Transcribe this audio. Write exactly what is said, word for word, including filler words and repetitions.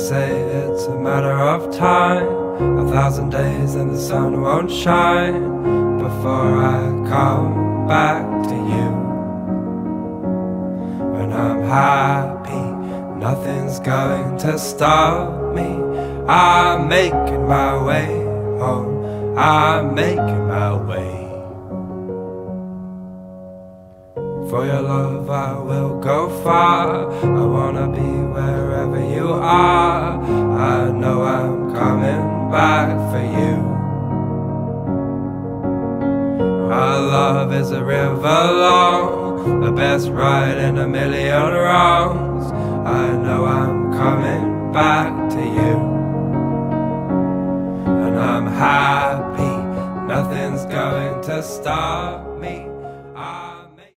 say it's a matter of time, a thousand days and the sun won't shine before I come back to you. When I'm happy, nothing's going to stop me. I'm making my way home, I'm making my way. For your love I will go far, I wanna be wherever you are. I know I'm coming back for you. Our love is a river long, the best ride in a million wrongs. I know I'm coming back to you. And I'm happy, nothing's going to stop me. I